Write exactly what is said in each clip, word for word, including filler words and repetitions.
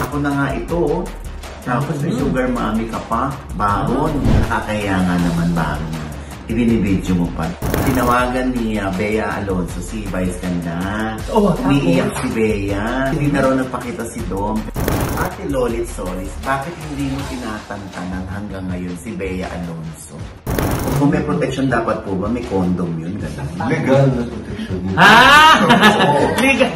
ako na nga ito. Tapos may sugar mommy ka pa. Baron. Nakakaya nga naman, Baron. Ibinibidyo mo pa. Tinawagan ni uh, Bea Alonso si Vice Ganda. Oh, umiiyak si Bea. Hindi na raw nagpakita si Dom. Ate Lolit Solis, bakit hindi mo tinatantanan hanggang ngayon si Bea Alonso? Kung may protection dapat po ba, may condom yun? Ganda. Legal na protection. Ah! Legal!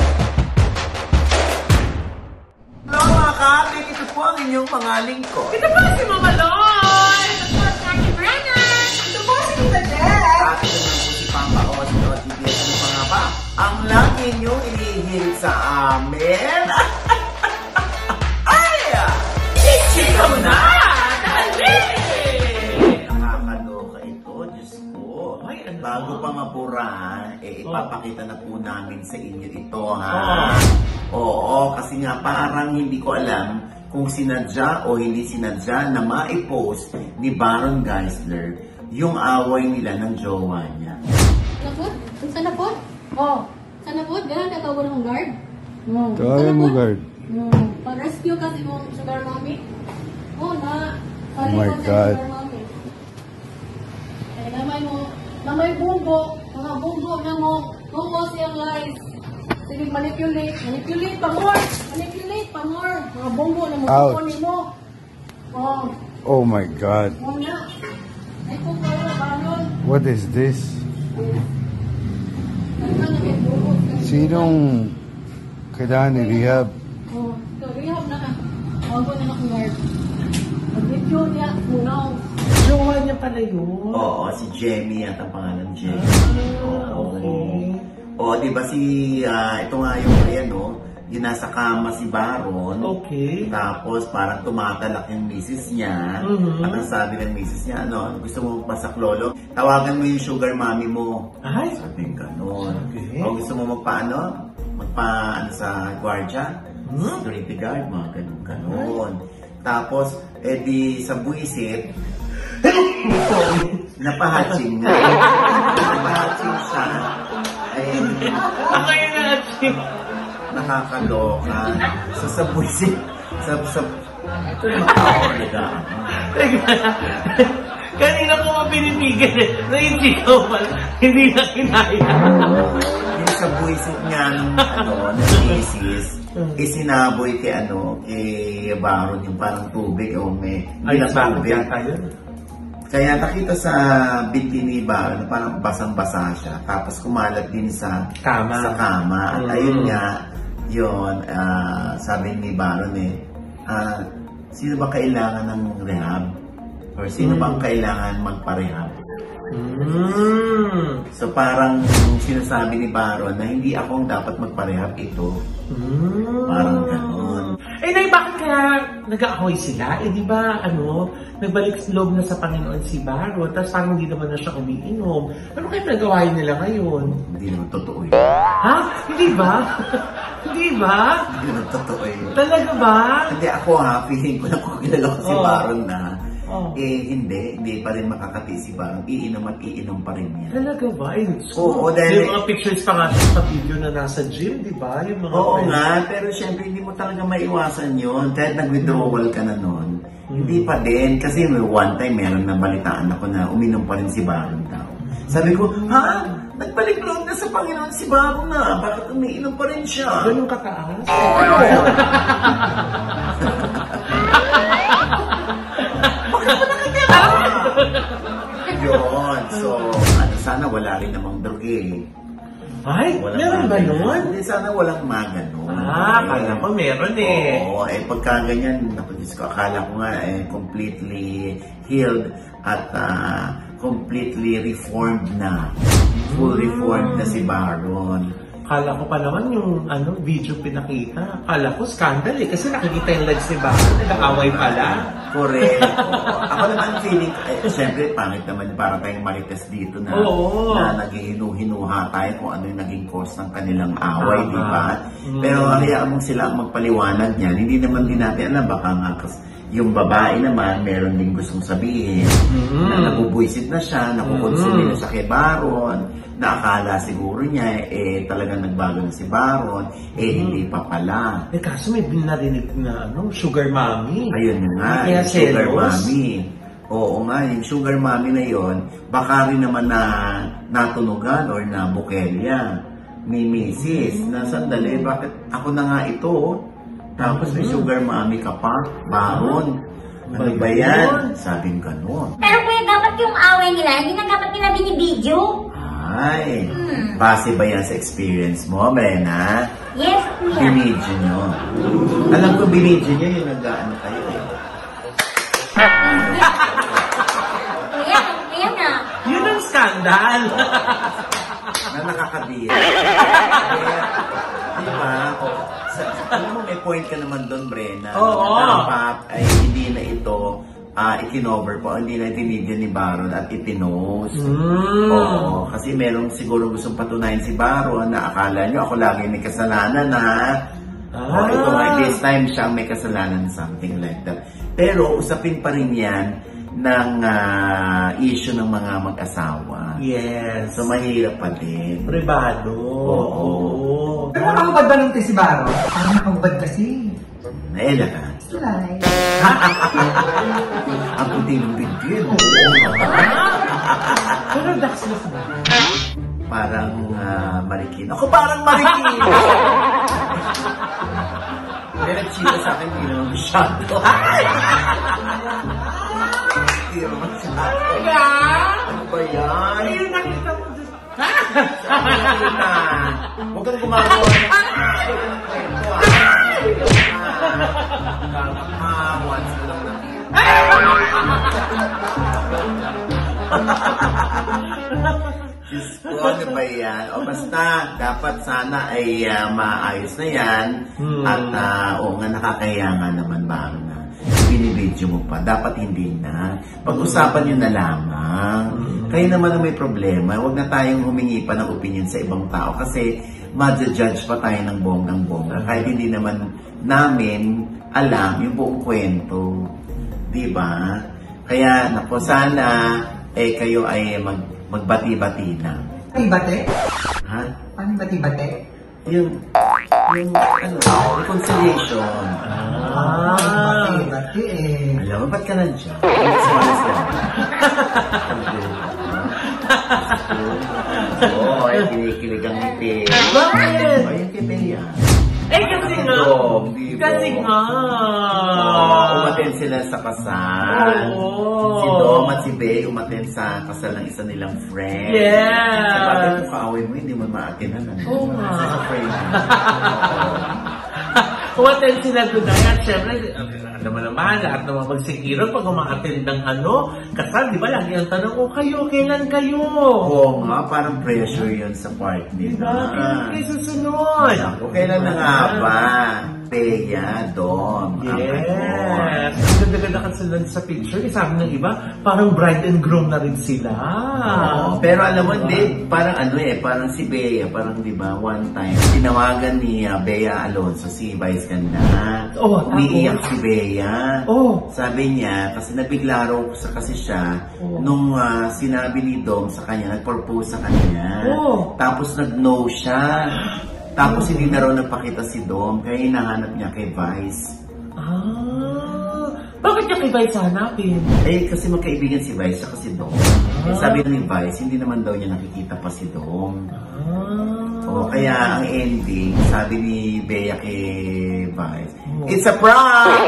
Hello mga kapit, ito po ang inyong mga lingkod. Ito po si Mama Loy! Ito po si Ate Brennan! Ito po si Tita Jess! At ito naman po si Pampa O, si O T B S, ano pa nga ba? Ang lagi ninyong inihihirit sa amin. Ay! Ichika mo na! Dali! Nakakaloka ito, Diyos ko. Ay, ano? Bago pa mapurahan, eh ipapakita na po namin sa inyo ito, ha? Oh. Oo, kasi nga parang hindi ko alam kung sinadya o hindi sinadya na ma-post ni Baron Geisler yung away nila ng jowa niya. Napod? Saan napod? Oh, saan napod? Ganun na tawag ng guard? No. Kaya mo, guard. No. Pa-rescue kasi mong sugar mommy? Oh, na. Oh my God. Sugar mommy. Eh, namay mo, namay bumbo, mga bumbo na mo, bumbo siyang lies. Sige, manipulate, manipulate pa more, manipulate pa more. Mga bumbo na mo, kukunin mo. Oh, Oh my God. oh na. Ay, kung kayo na ba nun? What is this? Nagkakagay bumbo. Sinong kailangan i-rehab? Oh, ito, rehab na ka. Huwag ko na akong guard. Mag-video niya, munaw. Jowa niya pala yun. Oo, si Jenny at ang pangalan Jenny. Ah, okay. O, di ba si, ah, ito nga yung, ayan o, yung nasa kama si Baron. Okay. Tapos parang tumatalak yung misis niya. Mhm. At ang sabi ng misis niya, ano, gusto mo magpasak lolo? Tawagan mo yung sugar mommy mo. Ay. Sabi ng ganon. Okay. O gusto mo magpaano? Magpa, ano, sa guardia? Hmm? Security guard, mga ganon, ganon. Tapos, edi sa buisit, napahatching nga. Napahatching siya. Ay, Ako yun na achieve. nakakaloka. So sa buisit, sa, sa, ito naman ako talaga. Teka, kanina ko mapinitigan eh. Na hindi ko pala, hindi na kinaya. Yung sa buisit niya ng, ano, ng misis, isinaboy kay, ano, kay Baron yung parang tubig o may, Ay, hindi na bakit tubig. yata yun? Kaya nakita sa binti ni Baron na parang basang-basa siya. Tapos kumalat din sa Kama. Sa kama. At Mm. ayun nga, yun, ah, sabi ni Baron eh, ah, sino ba kailangan ng rehab? Or sino Mm. bang kailangan magpa-rehab? Mm. So parang sinasabi ni Baron na hindi ako ang dapat magpa-rehab, ito. Mm. Parang ganun. Eh, Nay, bakit kaya nag-aahoy sila? Eh, di ba, ano, nagbalik loob na sa Panginoon si Baron, tapos parang hindi naman na siya umiinom. Ano kaya nagawain nila ngayon? Hindi naman totoo yun. Ha? Hindi ba? Hindi ba? Hindi naman totoo yun. Talaga ba? Hindi ako ha, feeling ko na kung kilala ko si Oh. Baron na, Oh. eh hindi, hindi pa rin makakati si Baron. Iinom at iinom pa rin yan. Talaga ba? Eh, Oo, dahil- yung mga pictures pa nga sa video na nasa gym, di ba? Yung mga Oo friends. nga, pero syempre hindi mo talaga maiwasan yun. Kahit nag-withdrawal ka na nun, hindi pa din. Kasi may one time, meron na balitaan ako na uminom pa rin si Baron daw. Sabi ko, ha? Nagbalik loob na sa Panginoon si Baron na. Bakit umiinom pa rin siya? Ganun kataas? Yun. So, ano, sana wala rin namang droge. Ay, Walang meron ba maganon. yun? Hindi, sana walang maganon. Ah, akala ko meron eh. Oo, eh pagka ganyan, naku, Diyos ko, akala ko nga eh, completely healed at ah, completely reformed na. Full reformed na si Baron. Akala ko pa naman yung ano, video pinakita. Akala ko scandal eh. Kasi nakikita yung legs ni Baron. Nag-aaway pala. Correct. Oo. Ako naman feeling, eh, siyempre, pangit naman para tayong marites dito na, Oo. na naghihinu-hinuha tayo kung ano yung naging cause ng kanilang away, Tama. di ba? Mm. Pero hayaan mong sila ang magpaliwanag niyan. Hindi naman din natin alam, baka nga kas- yung babae naman, meron din gustong sabihin Mm. na nabubuisit na siya, nakukonsume Mm. na siya kay Baron. na akala siguro niya, eh talagang nagbago na si Baron, eh hindi pa pala. Eh kaso may binarinig na ano, sugar mommy. Ayun nga, Kaya yung sugar selos. mommy. Oo nga, yung sugar mommy na yon, baka rin naman na natunugan or na bukelya ni misis na sandali, bakit ako na nga ito? Tapos may sugar mommy ka pa, Baron. Ano ba yan? Sabing ganon. Pero kuya, dapat yung away nila, hindi na dapat nila binibidyo. Ay, base ba yan sa experience mo, Brena? Yes, kuya. Binidyo nyo. Alam ko binidyo nyo yung nag-ano kayo eh. Kuya, kuya na. Yun ang skandal. Na nakakabira. Kaya, di ba? O, sa, alam mo, may point ka naman doon, Brena. Oo. Dapat ay hindi na ito ah ikinover po, hindi na itinidyo ni Baron at ipinost. Mm. Oo, kasi merong siguro gustong patunayan si Baron na akala nyo ako lagi may kasalanan ha. Ah. O, ito nga, this time siya ang may kasalanan, something like that. Pero usapin pa rin yan ng ah, issue ng mga mag-asawa. Yes. So mahirap pa din. Privado. Oo. Pero nakakabad ba nung si Baro? Parang nakakabad kasi. Naela ka. Tulay. Ang puti ng bigyan. Pero daxless ba? Parang ah, marikin. Ako parang marikin! Hindi nag-chila sa akin, hindi naman masyado. Hindi naman masyado. Ano ba yan? Ayun, nakita mo dun. Sabi na, huwag kang gumagawa ng kwento, ah. Ah, once mo lang nakita. Diyos ko, ano ba yan? O basta, dapat sana ay ah, maayos na yan. Hmm. At uh, o nga, nakakaya nga naman ba na binibidyo mo pa. Dapat hindi na. Pag-usapan nyo na lamang. Kayo naman ang may problema. Huwag na tayong humingi pa ng opinion sa ibang tao kasi ma-judge pa tayo ng bonggang-bongga. Kahit hindi naman namin alam yung buong kwento. Diba? Kaya, naku, sana eh kayo ay mag magbati-bati na. Bati-bati? Ha? Paano bati-bati? Yung, yung, ano, reconciliation. Ah. Bati-bati eh. Alam mo, ba't ka nandiyan? Smalas lang. Oo, ay kinikilig ang ngiti. Bakit? Ay, yung kibaya. Eh, kasi nga. Dog, di ba? Kasi nga. Oo, umaten sila sa kasal. Oo. Si Dom at si Bey umaten sa kasal ng isa nilang friend. Yes. Sa bagay kung kaaway mo, hindi mo maatinan. Oo nga. Sa friend. Umattend sila doon at syempre, alam mo naman, lahat naman magsikiro pag umaattend ng ano, kasal, di ba, lagi ang tanong, oh kayo, kailan kayo? Oo nga, parang pressure yun sa part nila. Diba? Kailan kayo susunod? Ako, kailan na nga ba? Peya, Dom, ang Yes. ano. Ang ganda-ganda kasi lang sa picture. Eh, sabi ng iba, parang bride and groom na rin sila. Oo, pero alam mo, hindi, parang ano eh, parang si Bea, parang di ba, one time, tinawagan ni uh, Bea Alonso, si Vice Ganda. Oh, tapos? Umiiyak si Bea. Oh. Sabi niya, kasi nabigla raw sa kasi siya, Oh. nung uh, sinabi ni Dom sa kanya, nag-propose sa kanya. Oh. Tapos nag-no siya. Tapos hindi na raw nagpakita si Dom, kaya hinahanap niya kay Vice. Ah, bakit niya kay Vice hanapin? Eh, kasi magkaibigan si Vice at si Dom. Eh, sabi ni Vice, hindi naman daw niya nakikita pa si Dom. Ah. O, kaya ang ending, sabi ni Bea kay Vice, it's a prank!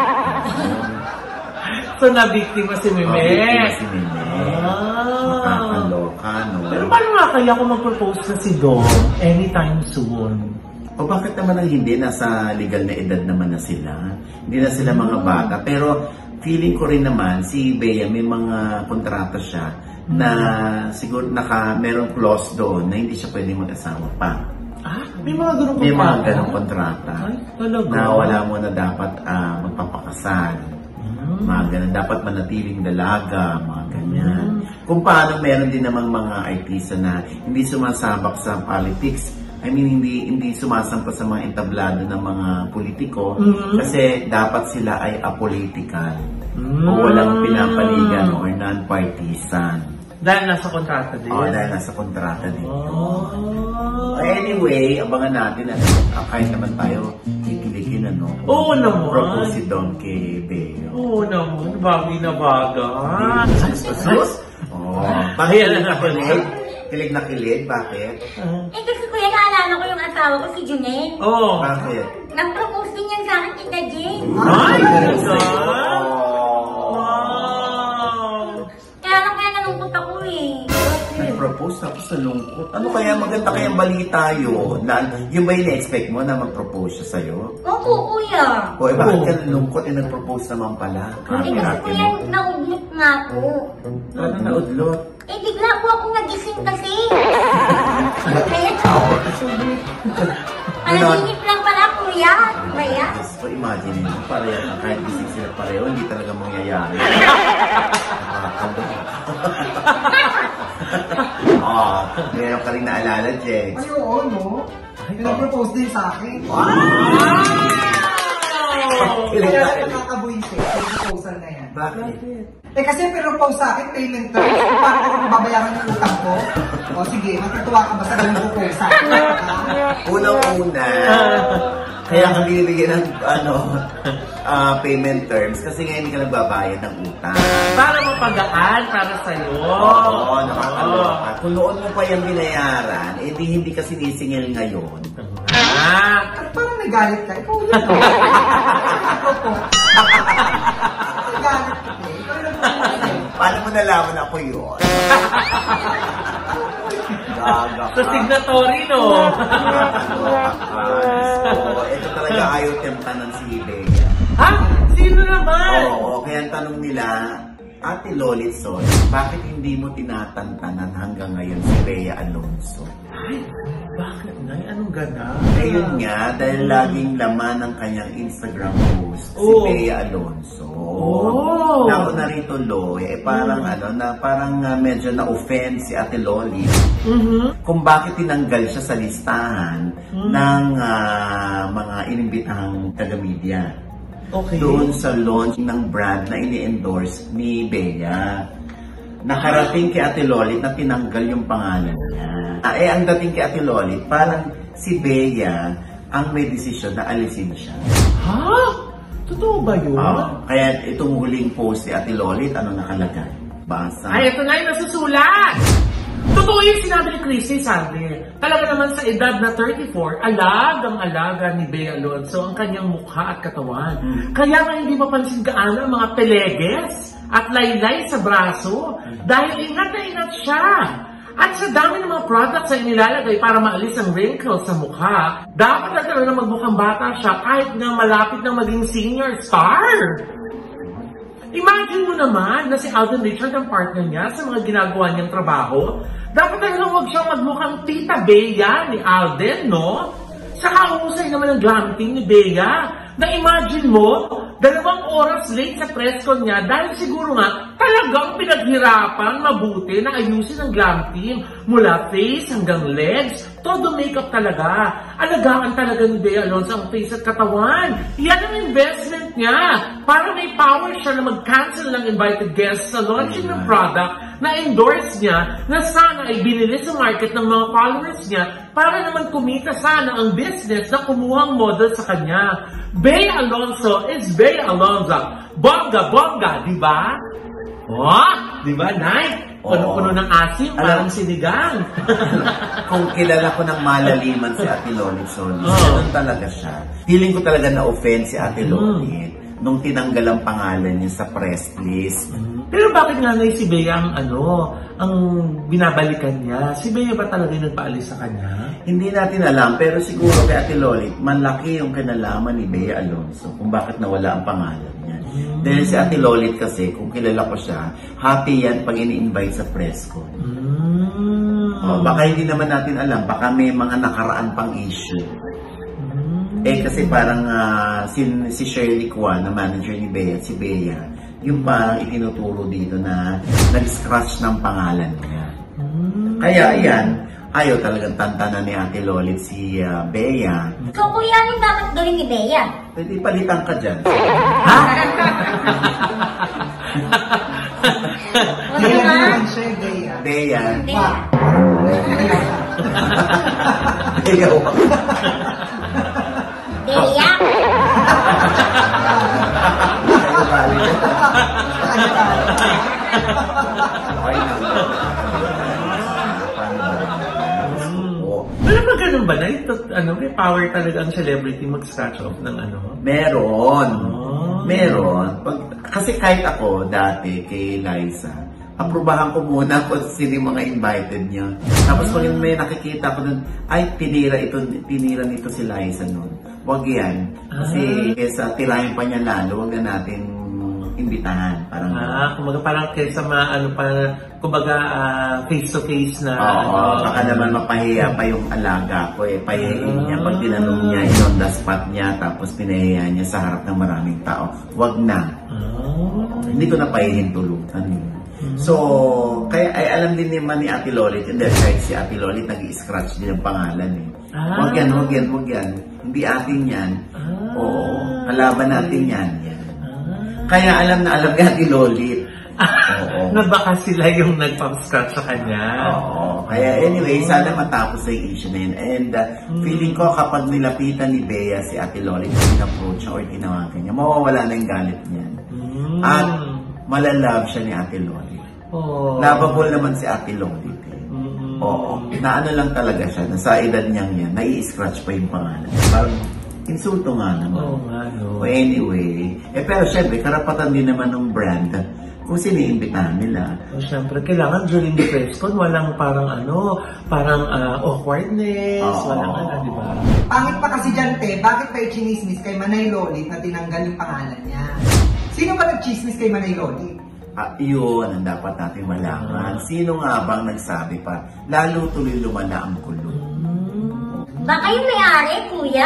So, nabiktima si Meme. Mabiktima si Meme. Ah. Makakaloka, no? Pero paano nga kaya kung mag-propose na si Dom anytime soon? O bakit naman ang hindi? Nasa legal na edad naman na sila. Hindi na sila mga bata. Pero feeling ko rin naman, si Bea may mga kontrata siya na siguro naka, merong clause doon na hindi siya pwedeng mag-asawa pa. Ah, may mga ganong May mga kontrata? ganong kontrata. Ay, talaga? Na wala mo na dapat ah, magpapakasal. Hmm. Mga ganun. Dapat manatiling dalaga, mga ganyan. Kung paano meron din namang mga artista na hindi sumasabak sa politics. I mean, hindi hindi sumasampa sa mga entablado ng mga politiko Mhm. kasi dapat sila ay apolitical Mm. o walang pinapaligan or non-partisan. Dahil nasa kontrata din. Oo, dahil nasa kontrata din. Oh. Anyway, abangan natin ano, ah, kahit naman tayo kikiligin ano. Oo naman. Propose si Don kay Bea. Oo naman, bagay na bagay. Sus? Oo. Bakit Ayan kilig na na kilig? Kilig na kilig? Bakit? Eh kasi kuya, naalala ko yung asawa ko si Junel. Oo. Bakit? Nag-propose din yan sa akin, Tita Jen. Ay, talaga? Oh. Wow. Kaya lang kaya nalungkot ako eh. Nag-propose tapos sa lungkot. Ano kaya maganda kayang balita yun? Na, yung ba in-expect mo na mag-propose siya sa'yo? Opo, kuya. O eh, bakit Oo. ka nalungkot? Eh, nag-propose naman pala. Eh Kami kasi ate kuya, mo. naudlot nga ako. Ano naudlot? Eh, bigla po ako nagising kasi. Kaya, panaginip lang pala, kuya. Kuya. Just so imagine nyo, pareho, kahit gising sila pareho, hindi talaga mangyayari. Nakakaloka. Oo, meron ka rin naalala, Jex. Ay, oo, no? Nag-propose din sa akin. Kilig Kaya na ako kilig. nakakabuisit yung proposal na yan. Bakit? Eh kasi pinropose sa akin, payment terms. Paano ko babayaran yung utang ko? O sige, matutuwa ka ba sa ganung proposal? Unang-una, kaya ka binibigyan ng ano, ah, payment terms kasi ngayon hindi ka nagbabayad ng utang. Para mapagaan para sa'yo. Oo, nakakaloka. Kung noon mo pa yung binayaran, eh di hindi ka sinisingil ngayon. Ah. At parang nagalit ka. Ikaw yun. Nag-propose. Nagalit ka. eh. Ikaw yung nag-propose. Paano mo nalaman ako yun? Gaga Sa ka. signatory, no? Nakakaloka ka. So, ito talaga ayaw temptanan si Bea. Ha? Sino naman? Oo, kaya ang tanong nila, Ate Lolit Sol, bakit hindi mo tinatantanan hanggang ngayon si Bea Alonzo? Ay, bakit na? Anong gana? Ayun nga, dahil laging laman ng kanyang Instagram post, si Oh. Bea Alonzo. Oh. Nauna rito, Loy, eh parang ano, na parang uh, medyo na-offend si Ate Lolit Mhm. kung bakit tinanggal siya sa listahan Hmm. ng ah, mga inimbitahang taga-media. Okay. Doon sa launch ng brand na ini-endorse ni Bea. Nakarating kay Ate Lolit na tinanggal yung pangalan niya. Ah, eh, ang dating kay Ate Lolit, parang si Bea ang may desisyon na alisin siya. Ha? Totoo ba yun? Ah, kaya itong huling post ni Ate Lolit, ano nakalagay? Basa. Ay, ito na yung nasusulat! Totoo yung sinabi ni Chrissy, sabi. Talaga naman sa edad na thirty-four, alagang-alaga ni Bea Alonzo ang kanyang mukha at katawan. Kaya nga hindi mapansin gaano ang mga peleges at laylay sa braso dahil ingat na ingat siya. At sa dami ng mga products na inilalagay para maalis ang wrinkles sa mukha, dapat na talaga magmukhang bata siya kahit na malapit na maging senior star. Imagine mo naman na si Alden Richard ang partner niya sa mga ginagawa niyang trabaho. Dapat talaga huwag siyang magmukhang Tita Bea ni Alden, no? Saka uhusay naman ang glamping ni Bea. Na-imagine mo, dalawang oras late sa press con niya dahil siguro nga talagang pinaghirapan mabuti na ayusin ang glam team. Mula face hanggang legs, todo makeup talaga. Alagaan talaga ni Bea Alonzo ang face at katawan. Yan ang investment niya para may power siya na mag-cancel ng invited guests sa launching ng product na endorse niya na sana ay binili sa market ng mga followers niya para naman kumita sana ang business na kumuhang model sa kanya. Bea Alonzo is Bea Alonzo. Bongga, bongga, di ba? Oh, di ba, Nay? Puno-puno ng asim, parang sinigang. Kung kilala ko ng malaliman si Ate Lolit Solis, Oh. ganun talaga siya. Feeling ko talaga na-offend si Ate Lolit nung tinanggal ang pangalan niya sa press list. Pero bakit nga na si Bea ang ano, ang binabalikan niya? Si Bea ba talaga yung nagpaalis sa kanya? Hindi natin alam, pero siguro kay Ate Lolit, malaki yung kinalaman ni Bea Alonzo kung bakit nawala ang pangalan niya. Dahil si Ate Lolit kasi, kung kilala ko siya, happy yan pag ini-invite sa press con. Mm. Oh, baka hindi naman natin alam, baka may mga nakaraan pang issue. Eh kasi parang ah, si, si Shirley Kwan, na manager ni Bea, si Bea, yung parang itinuturo dito na nag-scratch ng pangalan niya. Kaya ayan, ayaw talagang tantanan ni Ate Lolit si ah, Bea. So, kuya, anong dapat gawin ni Bea? Pwede palitan ka dyan. Ha? O, Kaya diba? naman siya, Bea. Bea. Hindi. Bea. Bea. Okay na. Pero ba ganun ba na? Ito, ano, may power talaga ang celebrity mag-scratch off ng ano? Meron. Oh. Meron. Pag, kasi kahit ako dati kay Liza, aprubahan ko muna kung sino yung mga invited niya. Tapos pag may nakikita ko dun, ay, tinira ito, tinira nito si Liza nun. Huwag yan. Kasi kesa tirahin pa niya lalo, huwag na natin imbitahan. Parang Ah, kumbaga parang kaysa ma, ano pa, kumbaga uh, face-to-face na. oo, ano, baka naman mapahiya pa yung alaga ko eh. Pahiyain niya pag tinanong niya, on the spot niya, tapos pinahiya niya sa harap ng maraming tao. Huwag na. Oh. Hindi ko na pahihin tulutan yun. So, kaya ay alam din naman ni Ate Lolit, and then kahit si Ate Lolit nag-i-scratch din ang pangalan eh. Ah. Huwag yan, huwag yan, huwag yan. Hindi atin yan. Ah. Oo, kalaban natin yan. yan. Kaya alam na alam ni Ate Lolit. Oo. Na baka sila yung nagpang-scratch sa kanya. Oo. Kaya anyway, sana matapos sa issue na yun. And uh, feeling ko kapag nilapitan ni Bea si Ate Lolit, in-approach niya or tinawagan niya, mawawala na yung galit niya. Mm. At malalove siya ni Ate Lolit. Oh. Lovable naman si Ate Lolit. Eh. Mm. Oo. Na ano lang talaga siya, na sa edad niyang yan, nai-scratch pa yung pangalan. Parang insulto nga naman. Oo nga, no. O anyway, eh pero syempre, karapatan din naman ng brand kung siniimbitahan nila. So, syempre, kailangan during the press con, walang parang ano, parang uh, awkwardness, Oo. walang ano, di ba? Pangit pa kasi dyan, te. Bakit pa i-chinismis kay Manay Lolit na tinanggal yung pangalan niya? Sino ba nag-chismis kay Manay Lolit? Ah, yun ang dapat natin malaman. Sino nga bang nagsabi pa? Lalo tuloy lumala ang kulo. Baka yung may-ari, kuya.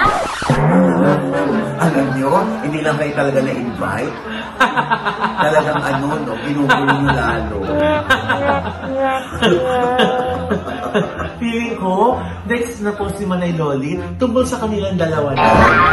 Alam nyo, hindi lang kayo talaga na-invite. Talagang ano, no, pinupulo nyo lalo. Feeling ko, next na po si Manay Lolit, tungkol sa kanilang dalawa na.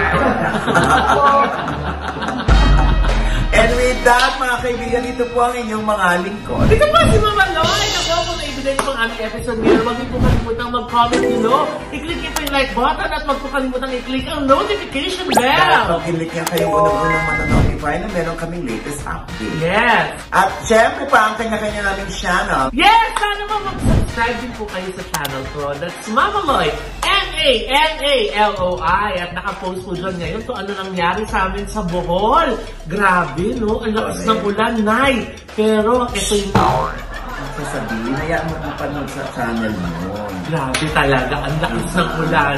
And with that, mga kaibigan, ito po ang inyong mga lingkod. Ito po si Mama Loy! Ako kung naibigay niyo ang aming episode ngayon, huwag niyo po kalimutang mag-comment below. I-click niyo po yung like button at huwag po kalimutang i-click ang notification Dahil bell. pag kilik niya kayo unang-unang matanotify na meron kaming latest update. Yes! At syempre pa ang kanya-kanya naming channel. Yes! Sana mo mag-subscribe din po kayo sa channel ko. That's Mama Loy. M A N A L O I. At nakapost po dyan ngayon to ano nangyari sa amin sa Bohol. Grabe, no? Ang lakas ng ulan, Nay. Pero ito yung... Sasabihin, hayaan mo mapanood sa channel mo. Grabe talaga. Ang lakas ng ulan.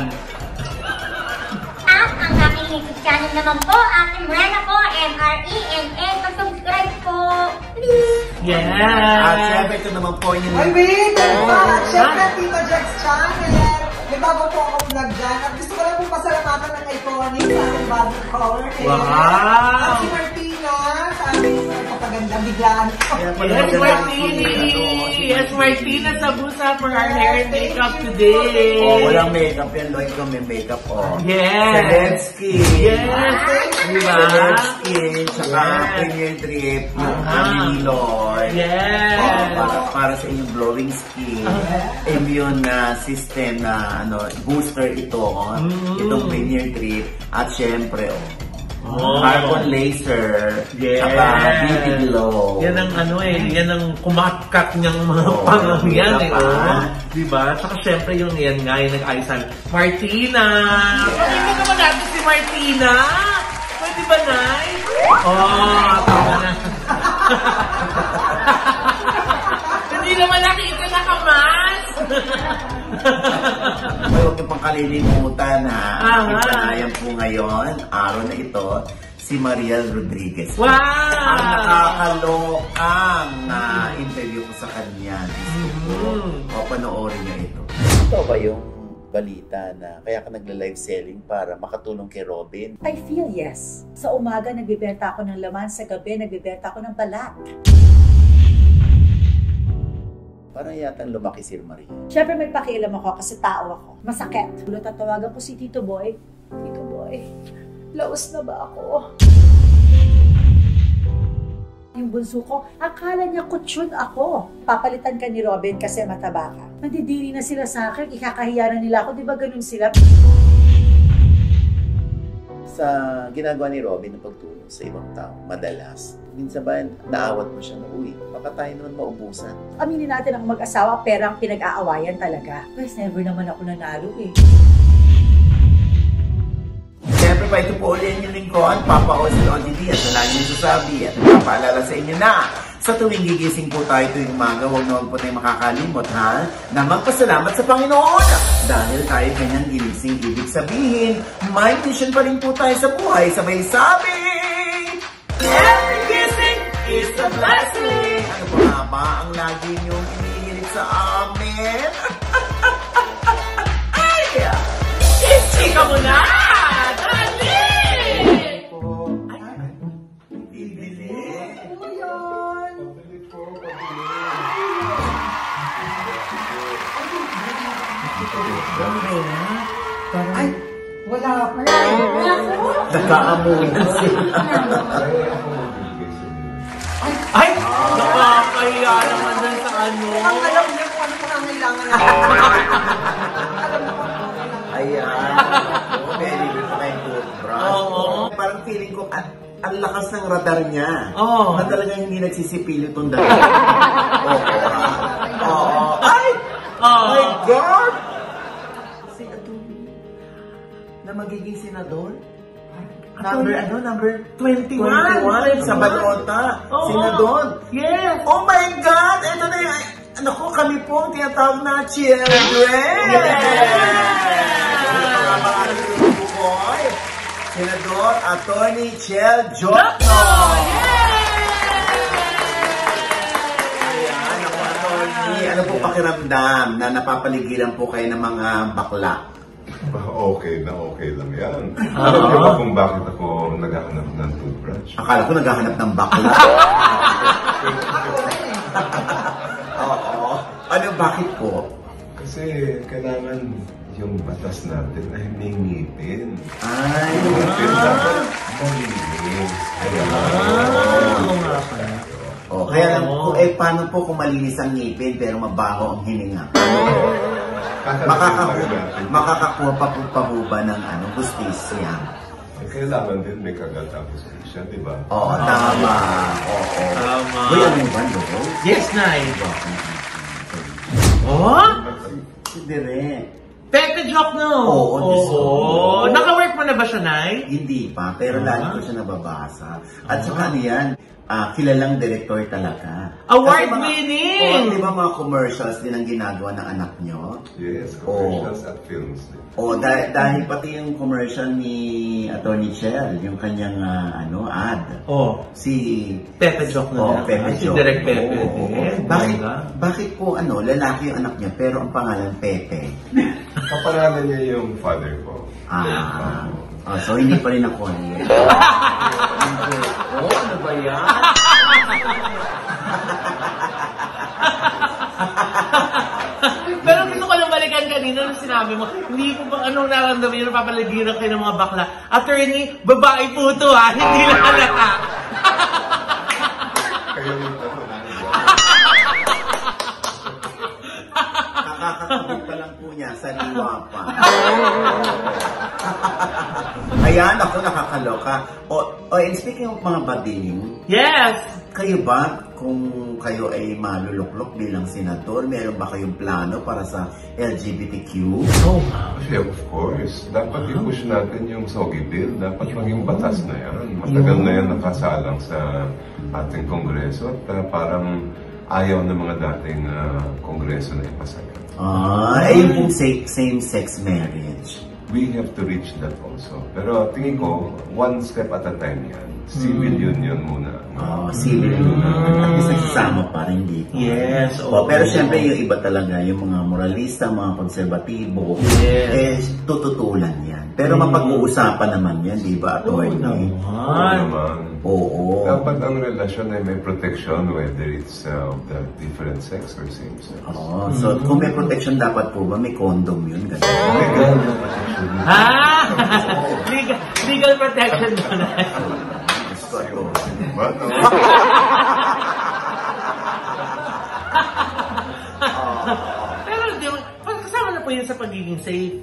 At ang aking YouTube channel naman po, Ate Mrena po, M R E N A. Subscribe po. Please. Yes! At syempre ito naman po yung... Ay, wait! Oh. Ah, syempre, Tito Jack's channel. May bago po ako vlog dyan. At gusto ko lang po pasalamatan ng iconic sa aking bagong cover. Wow! At si Martina, sa aking kapaganda, biglaan. Yes, Martini! Yes, Martina Sabusa for our hair and makeup today. Oh, walang makeup yan. Lloyd ko may makeup, oh. Yes! Celebski! Yes! Diba? Celebski, tsaka Yes. Premier Drip, yung Ah. kami ni Lloyd. Yes! Oh, para, para sa inyong glowing skin. Immune na system na ano booster ito, oh. Mm. Itong Premier Drip. At syempre, oh, Oh. carbon laser, Yes. tsaka B B Glow. Yan ang ano eh, yan ang kumakat niyang mga Oo, pangang yan eh. diba? Oh. Diba? Tsaka syempre yung yan nga, yung nag-aisal. Martina! Pwede naman natin si Martina! Pwede ba, Nay? Oh, tama na. Hindi naman nakita na kamas! Ay, huwag niyo pang kalilimutan ha. Aha. Ipanayan po ngayon, araw na ito, si Mariel Rodriguez. Wow! Ang nakakalokang na interview ko sa kanya. Mhm. O, panoorin niyo ito. Ito ba yung balita na kaya ka nagla-live selling para makatulong kay Robin? I feel yes. Sa umaga, nagbibenta ako ng laman. Sa gabi, nagbibenta ako ng balat. Parang yatang lumaki si Maria. Siyempre may pakialam ako kasi tao ako. Masakit. Tatawagan ko si Tito Boy. Tito Boy, laos na ba ako? Yung bunso ko, akala niya kutsyon ako. Papalitan ka ni Robin kasi mataba ka. Nandidiri na sila sa akin, ikakahiya na nila ako. Di ba ganun sila? Sa ginagawa ni Robin na pagtulong sa ibang tao, madalas, minsan ba naawat mo siya na, uy, baka tayo naman maubusan. Aminin natin ang mag-asawa, perang pinag-aawayan talaga. Pues never naman ako nanalo eh. Siyempre pa ito po ulit yung lingkod, Papa Ozzy O D D at wala niyo sasabi at papaalala sa inyo na sa tuwing gigising po tayo tuwing umaga, huwag na huwag po tayong makakalimot ha, na magpasalamat sa Panginoon dahil tayo kanyang ginising. Ibig sabihin, may mission pa rin po tayo sa buhay, sabay sabi, every gising is a blessing! Ano po nga ba ang lagi niyong inihirit sa amin? Ay! Ichika mo na! Ay, wala. Wala, wala ko. Nagkaamunan sila. Ay! Nakakahiya naman dun sa ano. Ang alam niya kung ano pangangailangan na. Ayan. Oo, may libre pa kayong toothbrush. Oo. Parang feeling ko, at ang lakas ng radar niya. Oo. Na talagang hindi nagsisipil itong dalawa. Oo. Oo. Ay! Oh My God! Si Atty. Na magiging senador? Number ano? Number twenty-one. twenty-one sa Balota. Oo. Senador. Yes! Oh my God! Ito na yung... Ano ko, kami po ang tinatawag na children! Yes! Senador Atty. Chel Jokno! Ayan, ako attorney. Ano po pakiramdam na napapaligiran po kayo ng mga bakla? Okay na okay lang yan. Alam niyo ba kung bakit ako naghahanap ng toothbrush? Akala ko naghahanap ng bakla. Oo. Ano, bakit po? Kasi kailangan yung batas natin ay may ngipin. Ay, Yung ngipin dapat malinis. Kaya Oo nga pala. oh, kaya lang po, eh, paano po kung malinis ang ngipin pero mabaho ang hininga? Makakakuha, makakakuha pa po pa po ba ng ano, justisya? kailangan din may kagatapos siya, di ba? Oo, tama. Oo. Tama. Uy, ano yung bando ko? Yes, Nay. Oh? Si Direk. Teka, joke no. Oo, Diyos ko. Oo. Naka-work mo na ba siya, Nay? Hindi pa, pero Ah. lagi ko siya nababasa. At saka ano yan, ah, kilalang director talaga. Award Kasi mga- winning! Oo, di ba mga commercials din ang ginagawa ng anak nyo? Yes, commercials at films. O, dahil, dahil pati yung commercial ni Atty. Chel, yung kanyang ah, ano ad. Oh. Si Pepe Joke na Oh, nila. Pepe Si Joke. Direk Pepe. Oo, oo. Eh, Bakit, bongga. bakit po ano, lalaki yung anak niya pero ang pangalan Pepe? Kapanalan niya yung father ko. Ah, oh, so hindi pa rin ako niya. Oh, ano ba yan? Pero gusto ko lang balikan kanina nung sinabi mo, hindi ko ba anong naramdaman yun, napapaligiran kayo ng mga bakla. Attorney, babae po ito ha, hindi lang halata. Kaya yung ano, Nakakakabit pa lang po niya, sariwa pa. Ayan, ako nakakaloka. O, o and speaking of mga bading, Yes! kayo ba, kung kayo ay maluluklok bilang senador, meron ba kayong plano para sa L G B T Q? Oh, yeah, of course. Dapat i-push natin yung Sogi Bill. Dapat maging batas na yan. Matagal na yan nakasalang sa ating kongreso at uh, parang ayaw ng mga dating uh, kongreso na ipasa yan. Ah, eh, yung sa- same-sex marriage. We have to reach that also. Pero tingin ko, one step at a time yan. Civil union muna. Oh, civil union. At least nagsasama pa rin dito. Yes, Oh, oo. pero syempre yung iba talaga, yung mga moralista, mga konserbatibo, Yes. eh, tututulan yan. Pero mapag-uusapan naman yan, di ba, Oo attorney? Oo naman. naman. Oo. Dapat ang relasyon ay may protection whether it's uh, of the different sex or same sex. Oo. So, kung may protection dapat po ba, may condom yun, gano'n. Legal na protection. Ah! legal, legal protection mo na. Gusto ko. Ano? maging safe.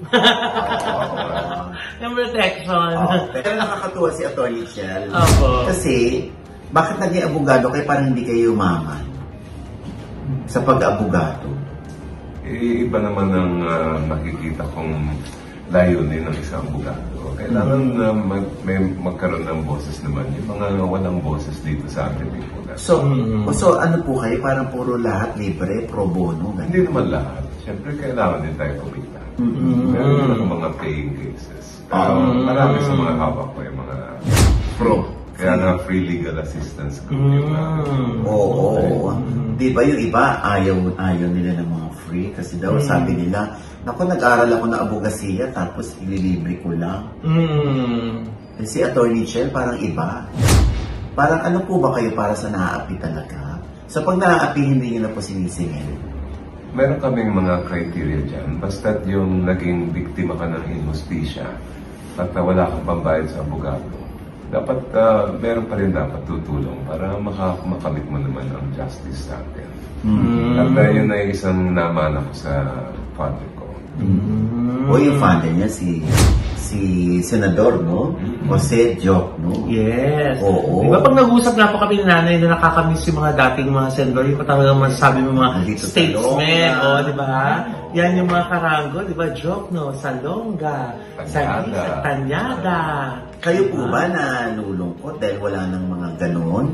Yung protection. Oh, pero nakakatuwa si Attorney Chel. Opo. Kasi, bakit naging abogado kayo parang hindi kayo umaman sa pag-abogado? Eh, iba naman ang uh, nakikita kong layunin ng isang abogado. Kailangan na uh, mag, may magkaroon ng boses naman. Yung mga walang boses dito sa ating lipunan. So, so ano po kayo? Parang puro lahat libre, pro bono? Ganun. Hindi naman lahat. Siyempre, kailangan din tayo kumita. Mm-hmm. Meron ako mga paying cases. Pero Mm-hmm. marami sa mga hawak ko yung mga pro. Kaya na free legal assistance group yung Mm. Oo, oo, oo. Di ba yung iba, ayaw, ayaw nila ng mga free? Kasi daw sabi nila, naku, nag-aral ako na abogasiya tapos ililibre ko lang. Mm. Eh, si Attorney Chel, parang iba. Parang ano po ba kayo para sa naaapi talaga? Sa pag naaapi, hindi nyo na po sinisingil. Meron kaming mga criteria dyan. Basta't yung naging biktima ka ng injustisya at uh, wala kang pambayad sa abogado, dapat uh, meron pa rin dapat tutulong para maka makamit mo naman ang justice sa atin. Mm. At uh, yun ay isang naman ako sa father ko. Mm. O yung father niya, si si Senador, no? Jose Joc, no? Yes. Oo. Di ba pag nag-usap nga po kami ni nanay na nakakamiss yung mga dating mga senador, yung patawag naman sabi mo mga Nandito sa statesmen, Longga. o, di ba? Yan yung mga karango, di ba? Joc, no? Salonga, Tanyada. sa Tanyada. Kayo po ba na nulungkot dahil wala nang mga ganon?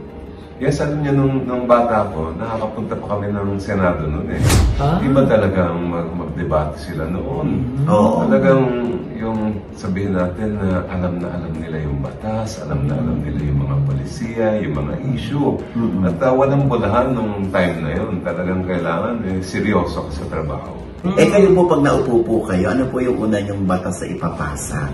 Yes, alam niyo, nung, nung bata ko, nakakapunta pa kami ng Senado noon eh. Ah? Iba talagang mag magdebate sila noon. Oo. Talagang yung sabihin natin na alam na alam nila yung batas, alam na alam nila yung mga polisiya, yung mga issue. Mm-mm. At uh, walang bulahan nung time na yun. Talagang kailangan eh, seryoso ka sa trabaho. Eh kayo po pag naupo po kayo, ano po yung una niyong batas sa ipapasa?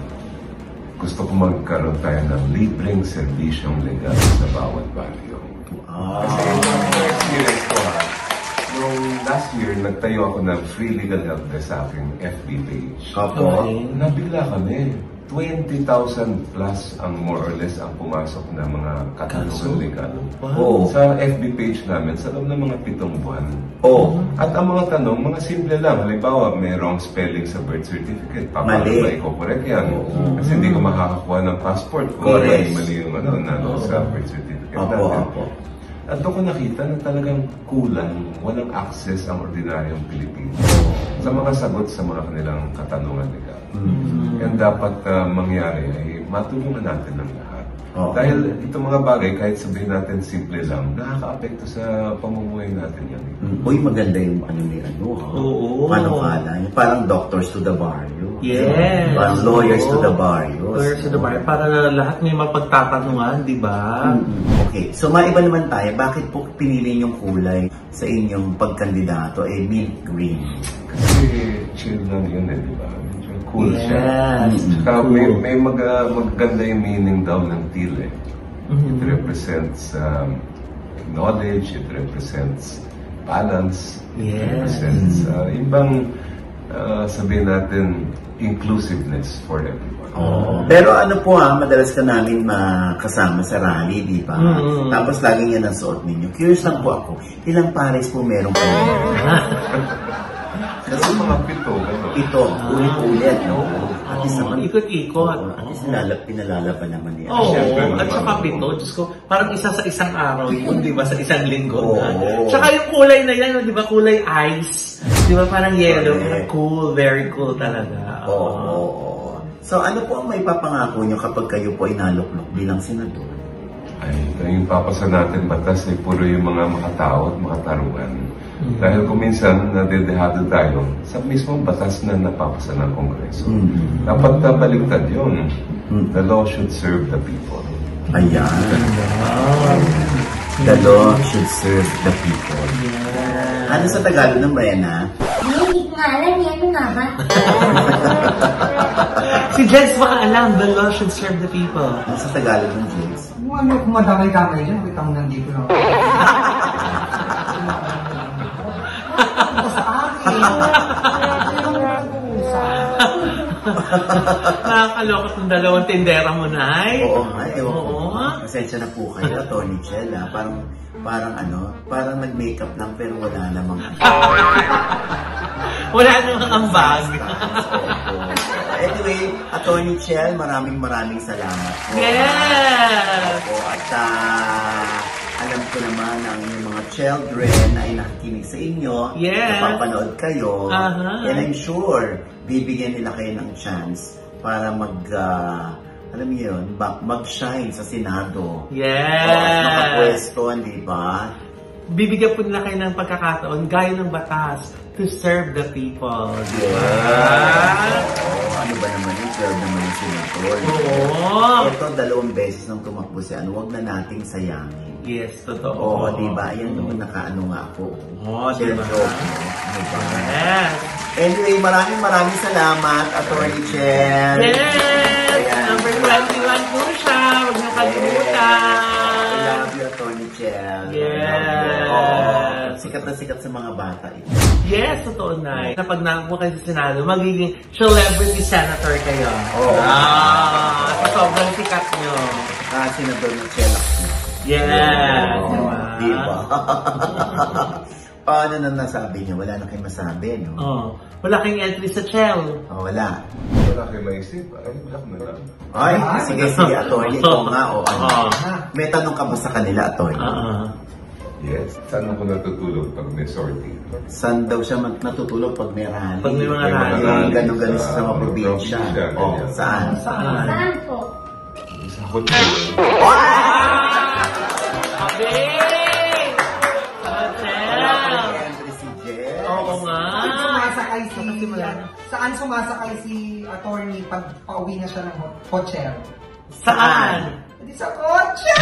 Gusto ko magkaroon tayo ng libreng serbisyong legal sa bawat baryo. Ah. Kasi yung experience ko ha, nung last year, nagtayo ako ng free legal help desk sa aking F B page. Opo. Nabigla kami. twenty thousand plus ang more or less ang pumasok na mga katanungan legal. Oo. Sa F B page namin, sa loob ng mga pitong buwan. Oo. At ang mga tanong, mga simple lang. Halimbawa, may wrong spelling sa birth certificate. Paano Mali. ba i-correct yan? Kasi hindi ko makakakuha ng passport kung Correct. mali yung ano, na, sa birth certificate Opo, natin. opo. At doon ko nakita na talagang kulang, walang access ang ordinaryong Pilipino sa mga sagot sa mga kanilang katanungan legal. Mm-hmm. Yan dapat uh, mangyari ay matulungan natin ng lahat. Oo. Dahil itong mga bagay, kahit sabihin natin simple lang, nakaka-apekto sa pamumuhay natin yan. Mm. Uy, maganda yung ano ni ano, ha? Oo. Paano kala? Yung parang doctors to the barrio. Yes. Parang lawyers to the barrio. Lawyers to the bar. Para lahat may mapagtatanungan, di ba? Mm-mm. Okay, so maiba naman tayo. Bakit po pinili yung kulay sa inyong pagkandidato ay mint green? Kasi chill lang yun eh, di ba? Medyo cool siya. Yes. Saka Cool. may, may mag, uh, maganda yung meaning daw ng teal eh. Mhm. It represents um, knowledge, it represents balance, it Yes. represents, uh, yung bang uh, sabihin natin, inclusiveness for everyone. Oo. Pero ano po ha, madalas ka namin makasama sa rally, di ba? Mm. Tapos lagi yan ang suot ninyo. Curious lang po ako, ilang pares po meron kayo? Kasi mga pito, gano'n. Ito, ulit-ulit, no? At least Oo, naman, ikot-ikot. Oo, at least nilalap, pinalalaban naman niya. Oo, Siyempre, at mga- saka pito, Diyos ko, parang isa sa isang araw yun, di ba? Sa isang linggo na. Oo. Tsaka yung kulay na yan, di ba? Kulay ice. Di ba? Parang yellow. Correct. Parang cool, very cool talaga. Oo, oo, oo. So ano po ang may papangako nyo kapag kayo po ay naluklok bilang senador? Ay, yung papasa natin batas ay puro yung mga makatao at makatarungan. Dahil kung minsan nadedehado tayo sa mismong batas na napapasa ng Kongreso. Mm. Dapat na baliktad yun. Mm. The law should serve the people. Ayan. The law should serve the people. Ano sa Tagalog ng Brena? Hindi ko nga alam, yan mo nga ba? Si Jens baka alam, the law should serve the people. Ano sa Tagalog ng James? Kung ano, kung madamay-damay dyan, kita mo nandito lang. Ito sa akin. Nakakaloko itong dalawang tindera mo, Nay. Oo nga, ewan ko. Oo. Pasensya na po kayo, Tony Chel, ha? Parang, parang ano, parang nag-makeup lang pero wala namang ano. Wala namang ambag. Anyway, Attorney Chel, maraming maraming salamat po. Yes! Opo, at ah, alam ko naman ang inyong mga children ay nakikinig sa inyo. Yes. Napapanood kayo. Uh-huh. And I'm sure, bibigyan nila kayo ng chance para mag, ah, alam niyo yun, ba- mag-shine sa Senado. Yes! O, at makapwesto, di ba? Bibigyan po nila kayo ng pagkakataon, gaya ng batas, to serve the people. Di ba? Oo, ano ba naman yung twelve naman yung senador? Oo. Ito, dalawang beses nang tumakbo si ano, huwag na nating sayangin. Yes, totoo. Oo, di ba? Ayan naman nakaano nga ako. Oo, di ba? Joke, no? Di ba? Yes! Anyway, maraming maraming salamat, Attorney Chel. Yes! Ayan. Number twenty-one po siya. Huwag niyo kalimutan. I love you, Attorney Chel. Yes. Oh, sikat na sikat sa mga bata ito. Yes, totoo na. Kapag nakakuha kayo sa Senado, magiging celebrity senator kayo. Oo. Ah, sa sobrang sikat nyo. Ah, Senador ng Chel. Yes. Oh, di ba? Paano na nasabi niyo? Wala na kayong masabi, no? Oh, wala kayong entry sa Chel. Oh, wala. Wala kayo maisip. Ay, black na lang. Ay, sige, sige, Attorney. Ito nga, o ano. Oo. May tanong ka ba sa kanila, Attorney? Ah, Yes. Saan ako natutulog pag may sortie? Saan daw siya mag- natutulog pag may rally? Pag may mga May mga rally. Yung rally ganun-ganun sa- sa mga probinsya. probinsya, Oh, ganyan. saan? Saan? Saan po? Sa hotel. Sabi! Hotel! Entry si Jess. Oo nga. Saan sumasakay si... Kasi wala na. Saan sumasakay si attorney pag pauwi na siya ng hotel? Saan? Hindi sa kotse!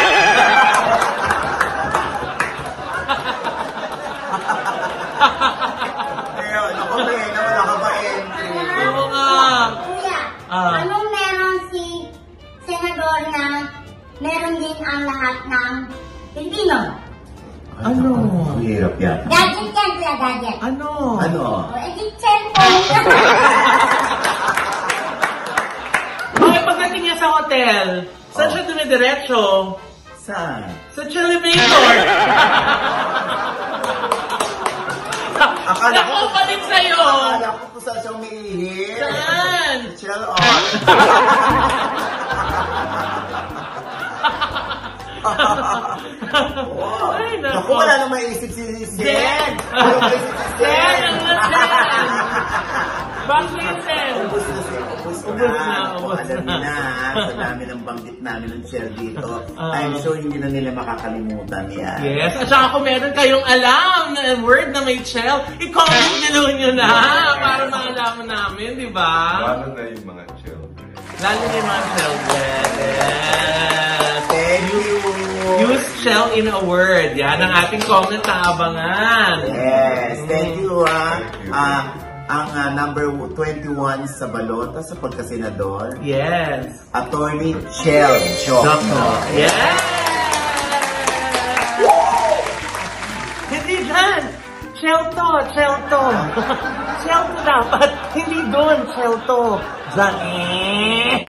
Ayun, ako ba eh, wala ka ba entry? Oo nga. Kuya, Ah. anong meron si senador na meron din ang lahat ng Pilipino? Ano? Ang hirap yan. Gadget yan, kuya, gadget. Ano? Ano? O, edi cellphone. Okay, pagdating niya sa hotel, saan siya dumidiretso? Saan? Sa Chilimator! Akala ko, Ako palit sa'yo! akala ko kung saan siya umiihi. Saan? Chill on. Wow. Ay, naku. Naku, wala nang maisip si Jen. Jen! Wala maisip si Jen! Jen. Ano na Jen? Bakit Jen? Ubus na siya. Ubus na. Ubus na, Kung ubus alam na. niyo na, sa dami ng banggit namin ng share dito, Ah. I'm sure hindi na nila makakalimutan yan. Yes, at saka kung meron kayong alam na word na may shell, i-comment nyo nyo na para maalaman namin, di ba? Lalo na yung mga children. Lalo na yung mga children. Yes. Thank you. Use shell in a word. Yan ang ating comment na abangan. Yes, thank you ha. Thank you. Ah, ang ah, number twenty-one sa balota sa pagkasenador, Yes. Attorney Chel Jokno. Jokno. Yes! Hindi dyan! Shell to, shell to. Shell to dapat. Hindi doon, shell to. Dyan eh.